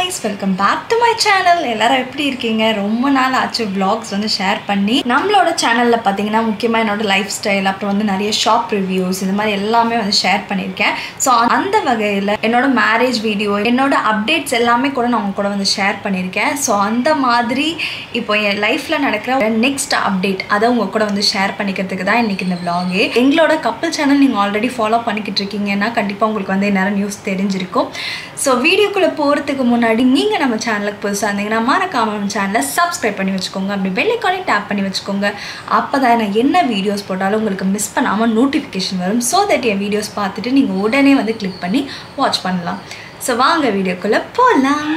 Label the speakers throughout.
Speaker 1: guys, welcome back to my channel. எல்லாரும் எப்படி இருக்கீங்க? ரொம்ப நாள் ஆச்சு vlogs வந்து ஷேர் பண்ணி. நம்மளோட சேனல்ல பாத்தீங்கன்னா முக்கியமா என்னோட லைஃப் ஸ்டைல் அப்புறம் வந்து நிறைய ஷாப் ரிவ்யூஸ் இந்த மாதிரி எல்லாமே வந்து ஷேர் பண்ணிருக்கேன். சோ அந்த வகையில என்னோட மேரேஜ் வீடியோ, என்னோட அப்டேட்ஸ் எல்லாமே கூட நான் உங்க கூட வந்து ஷேர் பண்ணிருக்கேன். சோ அந்த மாதிரி இப்போ என் லைஃப்ல நடக்கிற நெக்ஸ்ட் அப்டேட் அதை உங்க கூட வந்து ஷேர் பண்ணிக்கிறதுக்கு தான் இன்னைக்கு இந்த vlog. எங்களோட கப்பல் சேனல் நீங்க ஆல்ரெடி ஃபாலோ பண்ணிக்கிட்டு இருக்கீங்கன்னா கண்டிப்பா உங்களுக்கு வந்து என்ன நியூஸ் தெரிஞ்சிருக்கும். சோ வீடியோக்குள்ள போறதுக்கு முன்னாடி நீங்க நம்ம சேனலுக்கு புதுசா இருந்தீங்கன்னா மறக்காம நம்ம சேனலை சப்ஸ்கிரைப் பண்ணி வச்சுக்கோங்க. அப்படி பெல் ஐகானை டேப் பண்ணி வச்சுக்கோங்க. அப்பதான் நான் என்ன வீடியோஸ் போட்டாலும் உங்களுக்கு மிஸ் பண்ணாம நோட்டிஃபிகேஷன் வரும். ஸோ தட் என் வீடியோஸ் பார்த்துட்டு நீங்க உடனே வந்து கிளிக் பண்ணி வாட்ச் பண்ணலாம். ஸோ வாங்க வீடியோக்குள்ள போகலாம்.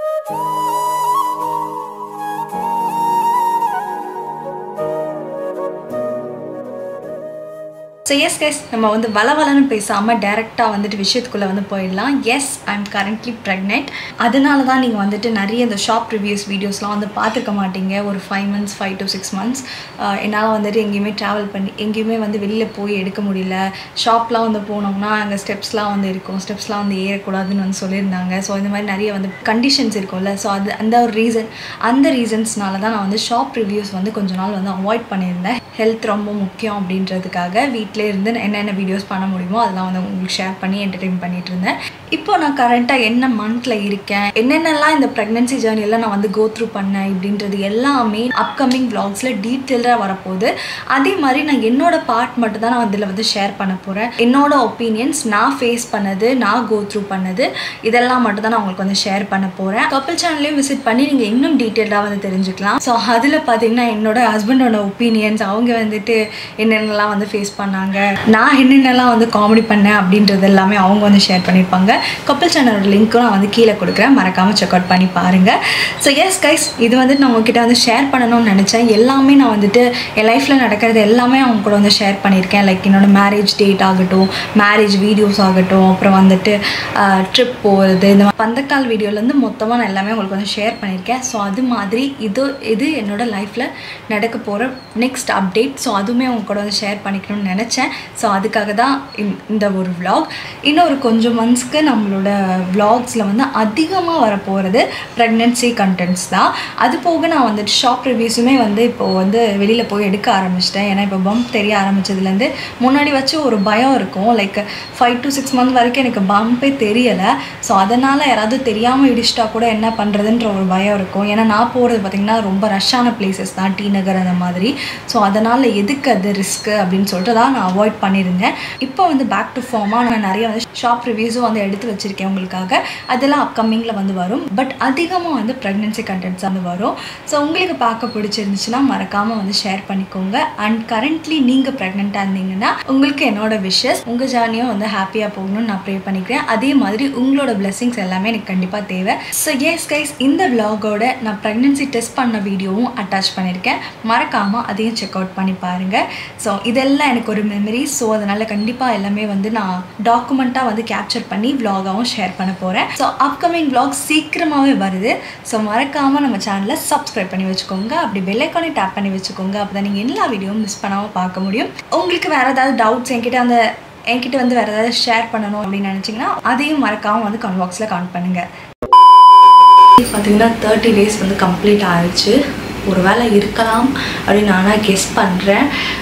Speaker 1: So yes guys, நம்ம வந்து வளவலன்னு பேசாமல் டைரெக்டாக வந்துட்டு விஷயத்துக்குள்ளே வந்து போயிடலாம். Yes, I am currently pregnant. அதனால தான் நீங்கள் வந்துட்டு நிறைய இந்த ஷாப் ரிவ்யூஸ் வீடியோஸ்லாம் வந்து பார்த்துருக்க மாட்டீங்க. ஒரு 5 to 6 months என்னால் வந்துட்டு எங்கேயுமே ட்ராவல் பண்ணி எங்கேயுமே வந்து வெளியில் போய் எடுக்க முடியல. ஷாப்லாம் வந்து போனோம்னா அங்கே ஸ்டெப்ஸ்லாம் வந்து இருக்கும், ஸ்டெப்ஸ்லாம் வந்து ஏறக்கூடாதுன்னு வந்து சொல்லியிருந்தாங்க. ஸோ இந்த மாதிரி நிறைய வந்து கண்டிஷன்ஸ் இருக்கும்ல. ஸோ அந்த ஒரு அந்த ரீசன்ஸ்னால தான் நான் வந்து ஷாப் ரிவ்யூஸ் வந்து கொஞ்ச நாள் வந்து அவாய்ட் பண்ணியிருந்தேன். ஹெல்த் ரொம்ப முக்கியம் அப்படின்றதுக்காக வீட்டிலே இருந்து என்னென்ன வீடியோஸ் பண்ண முடியுமோ அதெல்லாம் வந்து உங்களுக்கு ஷேர் பண்ணி என்டர்டெயின் பண்ணிட்டு இருந்தேன். இப்போ நான் கரண்ட்டாக என்ன மந்த்தில் இருக்கேன், என்னென்னலாம் இந்த ப்ரெக்னென்சி ஜேர்னியில் நான் வந்து கோ த்ரூ பண்ணேன் இப்படின்றது எல்லாமே அப்கமிங் vlogsல டீட்டெயிலாக வரப்போகுது. அதே மாதிரி நான் என்னோட பார்ட் மட்டும் தான் நான் அதில் வந்து ஷேர் பண்ண போகிறேன். என்னோட ஒப்பீனியன்ஸ், நான் ஃபேஸ் பண்ணது, நான் கோ த்ரூ பண்ணது, இதெல்லாம் மட்டும் தான் நான் உங்களுக்கு வந்து ஷேர் பண்ண போகிறேன். கப்பல் சேனல்லையும் விசிட் பண்ணி நீங்கள் இன்னும் டீட்டெயிலாக வந்து தெரிஞ்சுக்கலாம். ஸோ அதில் பார்த்தீங்கன்னா என்னோட ஹஸ்பண்டோட ஒப்பீனியன்ஸ், அவங்க வந்துட்டு என்னென்னலாம் வந்து ஃபேஸ் பண்ணாங்க, நான் என்னென்னலாம் வந்து காமெடி பண்ணேன் அப்படின்றது எல்லாமே அவங்க வந்து ஷேர் பண்ணியிருப்பாங்க. கப்பல் சேனலோட லிங்க்கும் நான் வந்து கீழே கொடுக்குறேன், மறக்காமல் செக் அவுட் பண்ணி பாருங்கள். ஸோ எஸ் கைஸ், இது வந்துட்டு நான் உங்ககிட்ட வந்து ஷேர் பண்ணணும்னு நினச்சேன். எல்லாமே நான் வந்துட்டு என் லைஃப்பில் நடக்கிறது எல்லாமே அவங்க கூட வந்து ஷேர் பண்ணியிருக்கேன். லைக் என்னோட மேரேஜ் டேட் ஆகட்டும், மேரேஜ் வீடியோஸ் ஆகட்டும், அப்புறம் வந்துட்டு ட்ரிப் போகிறது, இந்த பந்தக்கால் வீடியோலேருந்து மொத்தமாக நான் எல்லாமே உங்களுக்கு வந்து ஷேர் பண்ணியிருக்கேன். ஸோ அது மாதிரி இது என்னோட லைஃப்பில் நடக்க போகிற நெக்ஸ்ட் அப்டேட். ஸோ அதுவுமே அவங்க கூட வந்து ஷேர் பண்ணிக்கணும்னு நினச்சேன். ஸோ அதுக்காக தான் இந்த ஒரு vlog. இன்னொரு கொஞ்சம் மந்த்ஸ்க்கு நம்மளோட vlogsல வந்து அதிகமாக வரப்போகிறது ப்ரெக்னென்சி கண்டென்ட்ஸ் தான். அது போக நான் வந்துட்டு ஷாப் ரிவ்யூஸுமே வந்து இப்போது வந்து வெளியில் போய் எடுக்க ஆரம்பிச்சிட்டேன். ஏன்னா இப்போ பம்ப் தெரிய ஆரம்பித்ததுலேருந்து முன்னாடி வச்சு ஒரு பயம் இருக்கும். லைக் 5 to 6 months வரைக்கும் எனக்கு பம்பே தெரியலை. ஸோ அதனால் யாராவது தெரியாமல் இடிச்சிட்டா கூட என்ன பண்ணுறதுன்ற ஒரு பயம் இருக்கும். ஏன்னா நான் போகிறது பார்த்திங்கன்னா ரொம்ப ரஷ்ஷான பிளேசஸ் தான், டி நகர் அந்த மாதிரி. ஸோ அதனால் எதுக்கு அது ரிஸ்க்கு அப்படின்னு சொல்லிட்டு தான் நான் அவாய்ட் பண்ணியிருந்தேன். இப்போ வந்து பேக் டு ஃபார்மாக நான் நிறைய வந்து ஷாப் ரிவ்யூஸும் வந்து எடுத்து வச்சுருக்கேன் உங்களுக்காக. அதெல்லாம் அப்கமிங்கில் வந்து வரும். பட் அதிகமாக வந்து ப்ரெக்னென்சி கண்டென்ட்ஸ் வந்து வரும். ஸோ உங்களுக்கு பார்க்க பிடிச்சிருந்துச்சுன்னா மறக்காமல் வந்து ஷேர் பண்ணிக்கோங்க. அண்ட் கரண்ட்லி நீங்கள் ப்ரெக்னெண்ட்டாக இருந்தீங்கன்னா உங்களுக்கு என்னோட விஷஸ், உங்கள் ஜேர்னியும் வந்து ஹாப்பியாக போகணும்னு நான் ப்ரே பண்ணிக்கிறேன். அதே மாதிரி உங்களோட பிளெஸிங்ஸ் எல்லாமே எனக்கு கண்டிப்பாக தேவை. ஸோ எஸ் கைஸ், இந்த vlogோட நான் ப்ரெக்னென்சி டெஸ்ட் பண்ண வீடியோவும் அட்டாச் பண்ணியிருக்கேன். மறக்காமல் அதையும் செக் அவுட் பண்ணி பாருங்கள். ஸோ இதெல்லாம் எனக்கு ஒரு மெமரி. ஸோ அதனால் கண்டிப்பாக எல்லாமே வந்து நான் டாக்குமெண்ட்டாக வந்து கேப்சர் பண்ணி vlog-ஆவும் ஷேர் பண்ண போகிறேன். ஸோ அப்கமிங் vlog சீக்கிரமாகவே வருது. ஸோ மறக்காமல் நம்ம சேனலை சப்ஸ்கிரைப் பண்ணி வச்சுக்கோங்க. அப்படி பெல் ஐகானை டேப் பண்ணி வச்சுக்கோங்க. அப்போ தான் நீங்கள் எல்லா வீடியோவும் மிஸ் பண்ணாமல் பார்க்க முடியும். உங்களுக்கு வேறு ஏதாவது டவுட்ஸ் என்கிட்ட வந்து வேறு ஏதாவது ஷேர் பண்ணணும் அப்படின்னு நினச்சிங்கன்னா அதையும் மறக்காமல் வந்து கமெண்ட் பாக்ஸில் கமெண்ட் பண்ணுங்கள். பார்த்தீங்கன்னா 30 days வந்து கம்ப்ளீட் ஆகிடுச்சு. ஒரு வேளை இருக்கலாம் அப்படின்னு நானாக கெஸ் பண்ணுறேன்.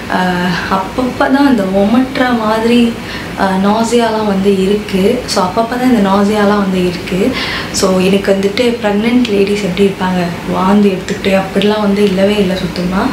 Speaker 1: அப்பப்போ தான் இந்த ஒமட்டுற மாதிரி நாசியாலாம் வந்து இருக்குது. ஸோ அப்பப்போ தான் இந்த நாசியாலாம் வந்து இருக்குது. ஸோ எனக்கு வந்துட்டு ப்ரெக்னென்ட் லேடிஸ் எப்படி இருப்பாங்க, வாந்தி எடுத்துக்கிட்டு அப்படிலாம் வந்து இல்லவே இல்லை சுத்தமாக.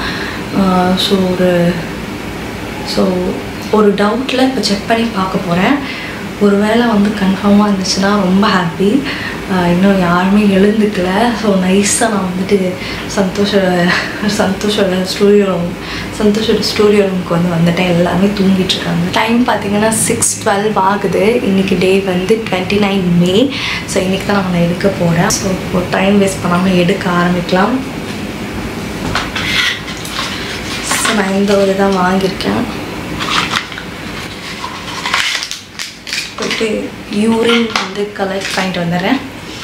Speaker 1: ஸோ ஒரு டவுட்டில் இப்போ செக் பண்ணி பார்க்க போகிறேன். ஒரு வேளை வந்து கன்ஃபார்மாக இருந்துச்சுன்னா ரொம்ப ஹாப்பி. இன்னும் யாருமே எழுந்துக்கல. ஸோ நைஸாக நான் வந்துட்டு சந்தோஷோட ஸ்டூடியோ ரூமுக்கு வந்து வந்துட்டேன். எல்லாமே தூங்கிட்டுருக்காங்க. டைம் பார்த்தீங்கன்னா 6:12 ஆகுது. இன்றைக்கி டே வந்து 29 May. ஸோ இன்றைக்கி தான் நான் எடுக்க போகிறேன். ஸோ ஒரு டைம் வேஸ்ட் பண்ணாமல் எடுக்க ஆரம்பிக்கலாம். ஸோ நான் இந்த ஒரு தான் வாங்கியிருக்கேன். போய்ட்டு யூரின் வந்து கலெக்ட் பண்ணிட்டு வந்துடுறேன்.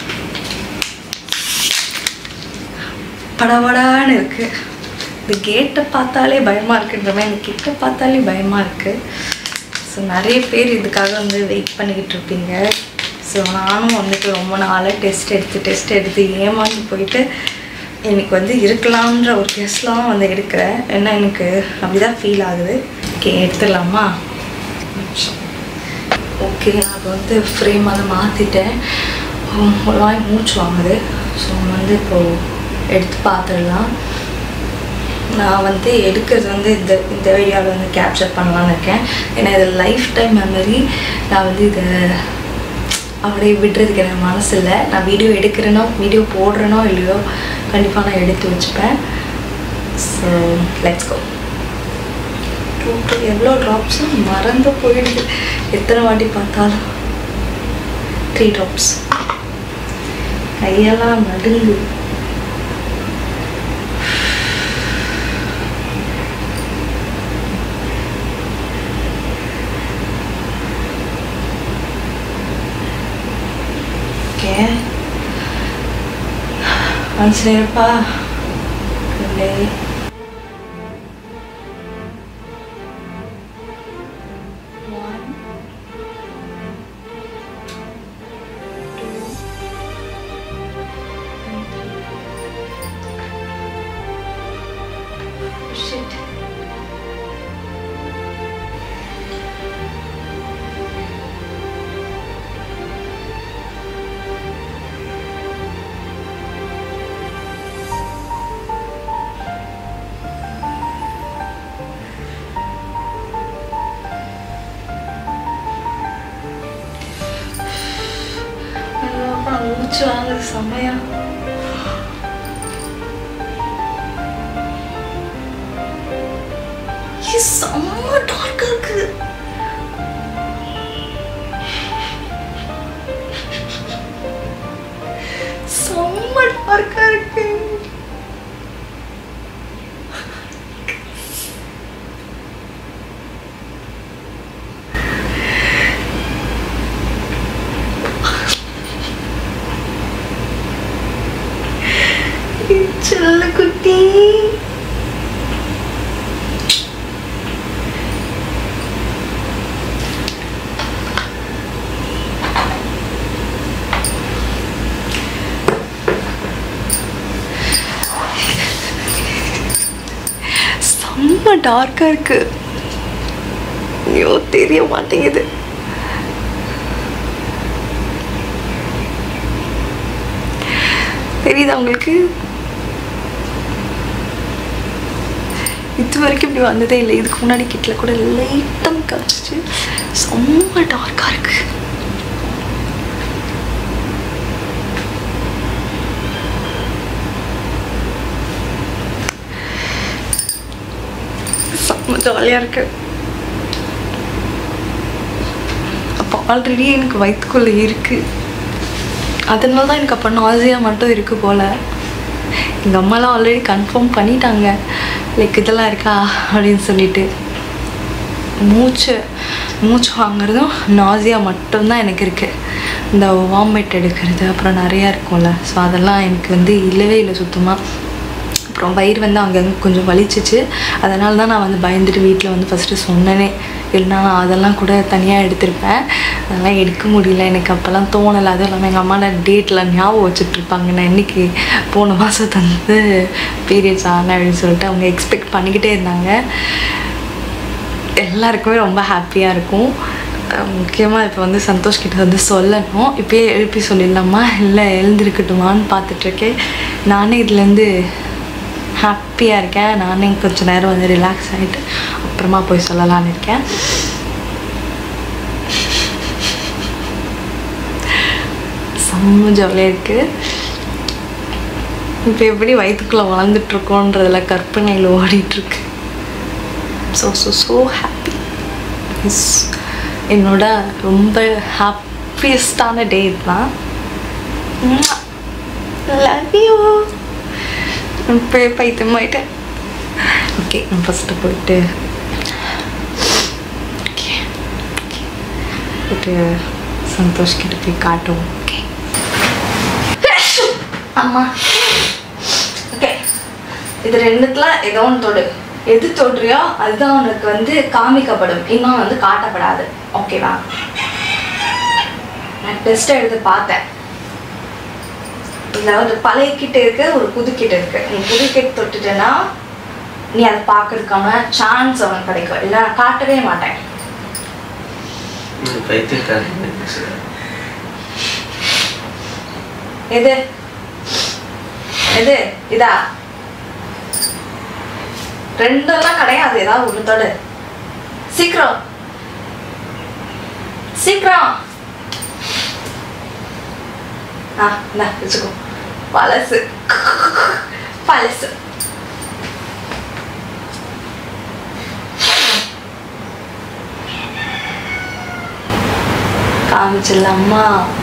Speaker 1: படபடான்னு இருக்குது. இந்த கேட்டை பார்த்தாலே பயமாக இருக்குன்ற மாதிரி இந்த கிட்ட பார்த்தாலே பயமாக இருக்குது. ஸோ நிறைய பேர் இதுக்காக வந்து வெயிட் பண்ணிக்கிட்டு இருப்பீங்க. ஸோ நானும் வந்துட்டு ரொம்ப நாளாக டெஸ்ட் எடுத்து ஏமாந்து போயிட்டு எனக்கு வந்து இருக்கலாம்ன்ற ஒரு கெஸ்லாம் வந்து எடுக்கிறேன். ஏன்னா எனக்கு அப்படி தான் ஃபீல் ஆகுது. ஓகே, எடுத்துடலாமா? ஓகே, நான் இப்போ வந்து ஃப்ரேம் வந்து மாற்றிட்டேன். ஒரு வாய் மூச்சு வாங்குது. ஸோ வந்து இப்போது எடுத்து பார்த்துடலாம். நான் வந்து எடுக்கிறது வந்து இந்த வீடியோவில் வந்து கேப்சர் பண்ணலான்னு இருக்கேன். ஏன்னா இது லைஃப் டைம் மெமரி. நான் வந்து இதை அப்படியே விடுறதுக்கு எனக்கு மனசு இல்லை. நான் வீடியோ எடுக்கிறேனோ வீடியோ போடுறேனோ இல்லையோ கண்டிப்பாக நான் எடுத்து வச்சுப்பேன். So let's go. எவ்வளோ ட்ராப்ஸும் மறந்து போயிடுது. எத்தனை வாட்டி பார்த்தாலும் 3 ட்ராப்ஸ். கையெல்லாம் நடுங்கு. ஓகே, மனசுப்பா இல்லை. மூச்சு வாங்குது செம்மையா. செம்ம டார்க்கா இருக்கு. செம்ம டார்க்கா இருக்கு. செல்ல குட்டி. செம்ம டார்க்கா இருக்கு. ஐயோ, தெரிய மாட்டேங்குது. தெரியுதா உங்களுக்கு? இது வரைக்கும் இப்படி வந்ததே இல்லை. இதுக்கு முன்னாடி கிட்ட கூட லைட்டாக காய்ச்சிச்சு. செம்ம டார்க்கா இருக்கு. செம்ம ஜாலியாக இருக்கு. அப்போ ஆல்ரெடி எனக்கு வயிற்றுக்குள்ளே இருக்கு. அதனால தான் எனக்கு அப்போ நாசியா மட்டும் இருக்கு போல. எங்கள் அம்மாலாம் ஆல்ரெடி கன்ஃபார்ம் பண்ணிட்டாங்க, லைக் இதெல்லாம் இருக்கா அப்படின்னு சொல்லிட்டு. மூச்சு வாங்குறதும் நாசியா மட்டும்தான் எனக்கு இருக்குது. இந்த வாமிட் எடுக்கிறது அப்புறம் நிறையா இருக்கும்ல, ஸோ அதெல்லாம் எனக்கு வந்து இல்லவே இல்லை சுத்தமாக. அப்புறம் வயிறு வந்து அங்கங்கே கொஞ்சம் வலிச்சிச்சு. அதனால தான் நான் வந்து பயந்துட்டு வீட்டில் வந்து ஃபஸ்ட்டு சொன்னேனே. இல்லைனா நான் அதெல்லாம் கூட தனியாக எடுத்திருப்பேன். அதெல்லாம் எடுக்க முடியல, எனக்கு அப்போல்லாம் தோணலை. அதுவும் இல்லாமல் எங்கள் அம்மாவோட டேட்லாம் ஞாபகம் வச்சுட்ருப்பாங்க. நான் இன்றைக்கி போன மாதம் வந்து பீரியட்ஸ் ஆனேன் அப்படின்னு சொல்லிட்டு அவங்க எக்ஸ்பெக்ட் பண்ணிக்கிட்டே இருந்தாங்க. எல்லாருக்குமே ரொம்ப ஹாப்பியாக இருக்கும். முக்கியமாக இப்போ வந்து சந்தோஷ் கிட்ட வந்து சொல்லணும். இப்போயே எழுப்பி சொல்லிடலாமா இல்லை எழுந்திருக்கட்டுமான்னு பார்த்துட்ருக்கேன். நானே இதுலேருந்து ஹாப்பியாக இருக்கேன். நானே கொஞ்சம் நேரம் வந்து ரிலாக்ஸ் ஆகிட்டு அப்புறமா போய் சொல்லலான்னு இருக்கேன். செம்ம ஜாலியாக இருக்குது. இப்போ எப்படி வயிற்றுக்குள்ளே வளர்ந்துட்ருக்கோன்றதில் கற்பனையில் ஓடிட்டுருக்கு. So happy. என்னோட ரொம்ப ஹாப்பியஸ்டான டே இதுதான். Love you. இப்போ பைத்தியமாயிட்டேன். ஓகே, நான் ஃபஸ்ட்டு போயிட்டு சந்தோஷ் கிட்ட போய் காட்டுவோம். ஓகே அம்மா. ஓகே, இது ரெண்டுத்துல ஏதோ ஒன்று தொடு. எது தொடுறியோ அதுதான் உனக்கு வந்து காமிக்கப்படும், இன்னும் வந்து காட்டப்படாது. ஓகேவா? நான் டெஸ்ட்டை எடுத்து பார்த்தேன். இதில் ஒரு பழைய கிட்ட இருக்கு, ஒரு புது கிட்ட இருக்கு. நீ புது கிட்ட தொட்டுட்டேன்னா நீ அதை பார்க்கறதுக்கான சான்ஸ் அவனுக்கு கிடைக்கும். இல்லை நான் காட்டவே மாட்டேன். எது எது இதா? ரெண்டெல்லாம் கிடையாது. ஏதாவது ஒரு தொடு. சீக்கிரம் சீக்கிரம். வச்சுக்கோ. பழசு பழசு. காமிச்சிடலாமா?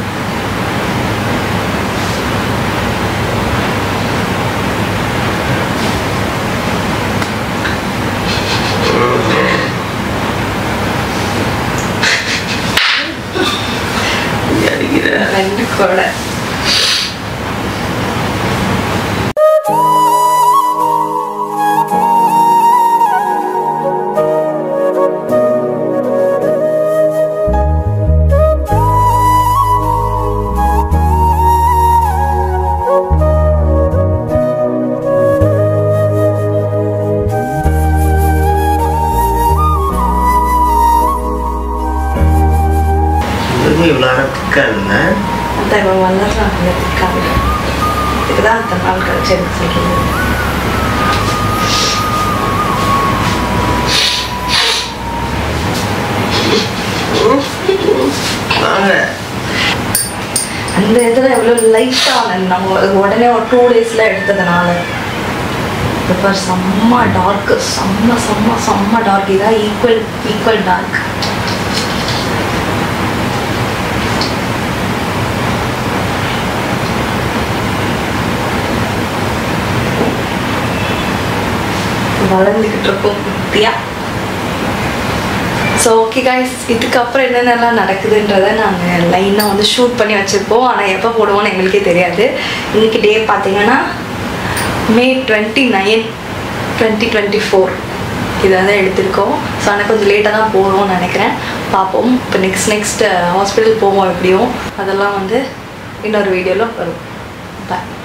Speaker 1: ரெண்டு கூட இதுதான் அத்தனை நாள் கழிச்சு எனக்கு சொல்றது. அந்த இதில் எவ்வளோ லைட்டாக நம்ம உடனே ஒரு 2 daysல எடுத்ததுனால இப்போ செம்ம டார்க்கு. செம்ம செம்ம செம்ம டார்க். இதான் ஈக்குவல் டார்க். வளர்ந்துக்கிட்டு இருக்கோம் குட்டியா. ஸோ ஓகே கைஸ், இதுக்கப்புறம் என்னென்னலாம் நடக்குதுன்றதை நாங்கள் லைனாக வந்து ஷூட் பண்ணி வச்சுருப்போம். ஆனால் எப்போ போடுவோன்னு எங்களுக்கே தெரியாது. இன்றைக்கி டே பார்த்தீங்கன்னா May 29, 2024 இதை தான் எடுத்திருக்கோம். ஸோ ஆனால் கொஞ்சம் லேட்டாக தான் போகிறோம்னு நினைக்கிறேன். பார்ப்போம். இப்போ நெக்ஸ்ட் ஹாஸ்பிட்டல் போவோம் எப்படியும். அதெல்லாம் வந்து இன்னொரு வீடியோவில் வரும். பாய்.